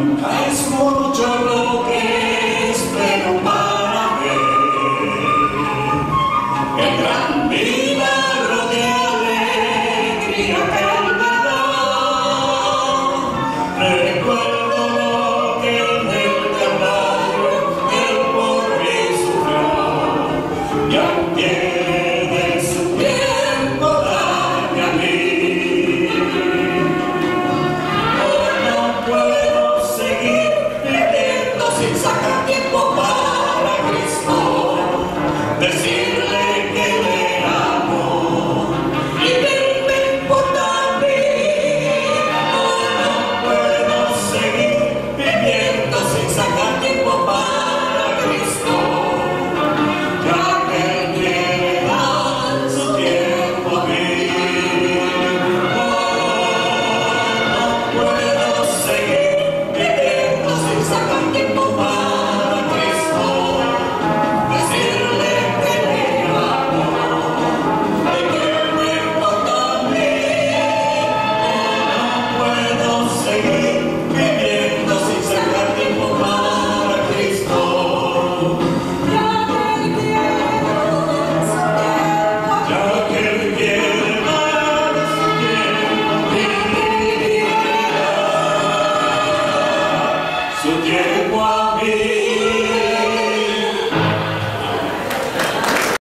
Es mucho lo que espero para ver el gran milagro de alegría que Él me da. Recuerdo lo que en el Calvario Él por mí sufrió, y aún tiene su tiempo darme a mí. Hoy no puedo seguir viviendo sin sacar